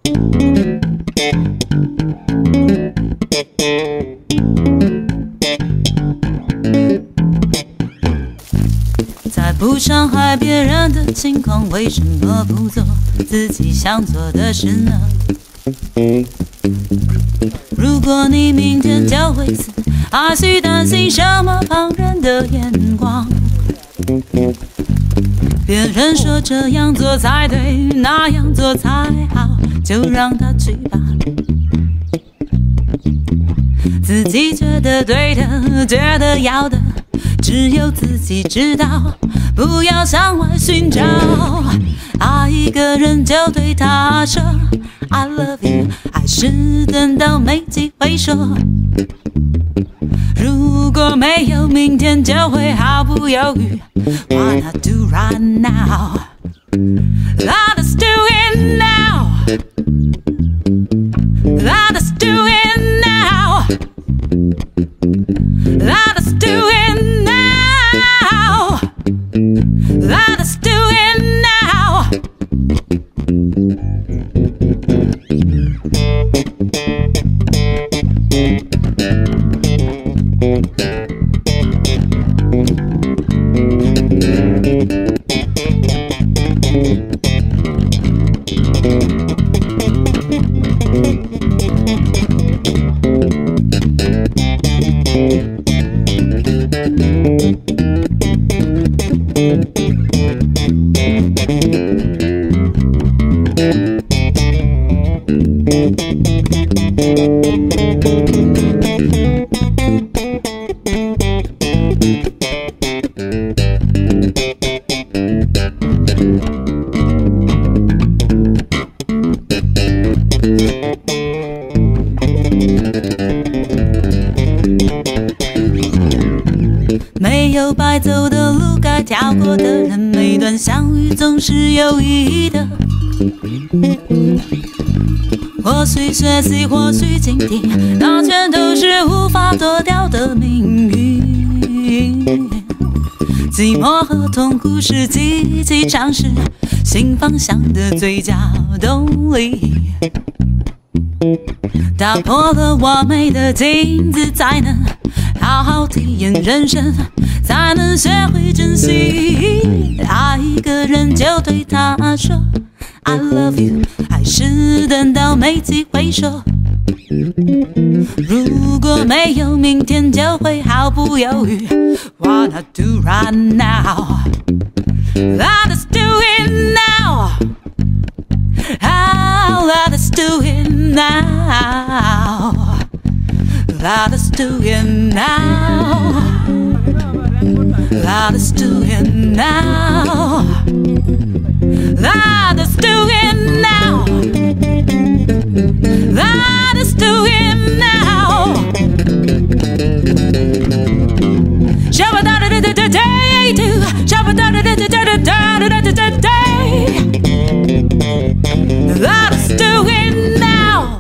在不伤害别人的情况，为什么不做自己想做的事呢？如果你明天就会死，还需担心什么旁人的眼光？别人说这样做才对，那样做才好，就让他去吧。自己觉得对的，觉得要的，只有自己知道，不要向外寻找。爱一个人就对他说 I love you， 还是等到没机会说。如果没有明天，就会毫不犹豫。Why not do right now? Let us do it now. Let us do it now. Let us do it now. Let us do it now. 没有白走的路，该跳过的人，每段相遇总是有意义的。或许学习，或许倾听，那全都是无法躲掉的命运。寂寞和痛苦是积极尝试新方向的最佳动力。打破了完美的镜子，才能好好体验人生，才能学会珍惜。爱一个人就对他说 I love you， 还是等到没机会说。如果没有明天，就会毫不犹豫。Why not do right now? Let us do it now. Oh, let us do it now. Let us do it now. Let us do it now. Let us do it now. Let us do it now. Shabba da da da da da day do. Shabba da da da da da da da da da day. Let us do it now.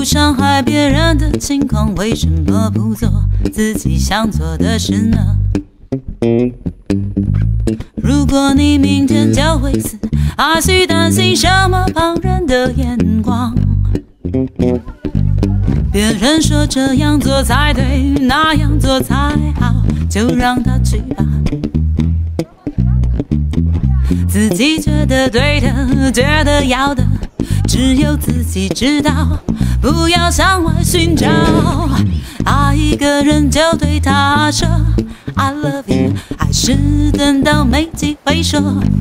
不伤害别人的情况，为什么不做自己想做的事呢？如果你明天就会死，还需担心什么旁人的眼光？别人说这样做才对，那样做才好，就让他去吧。自己觉得对的，觉得要的，只有自己知道，不要向外寻找。爱一个人就对他说 I love you， 还是等到没机会说。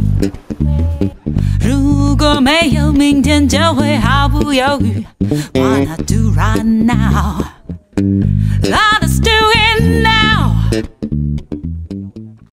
如果没有明天，就会毫不犹豫。What I do right now, let us do it now.